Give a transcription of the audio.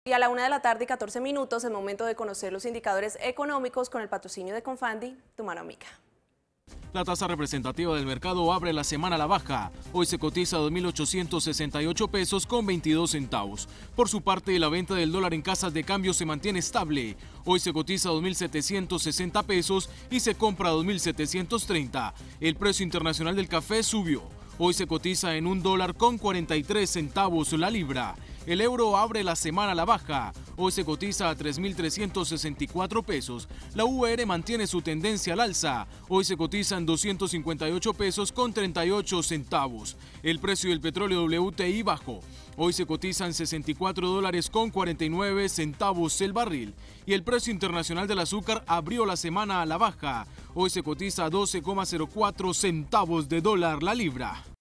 Y a la 1 de la tarde y 14 minutos es momento de conocer los indicadores económicos con el patrocinio de Confandi, tu mano amiga. La tasa representativa del mercado abre la semana a la baja. Hoy se cotiza a 2.868 pesos con 22 centavos. Por su parte, la venta del dólar en casas de cambio se mantiene estable. Hoy se cotiza a 2.760 pesos y se compra a 2.730. El precio internacional del café subió. Hoy se cotiza en $1.43 la libra. El euro abre la semana a la baja. Hoy se cotiza a 3.364 pesos. La UR mantiene su tendencia al alza. Hoy se cotiza en 258 pesos con 38 centavos. El precio del petróleo WTI bajó. Hoy se cotiza en $64 con 49 centavos el barril. Y el precio internacional del azúcar abrió la semana a la baja. Hoy se cotiza a 12,04 centavos de dólar la libra.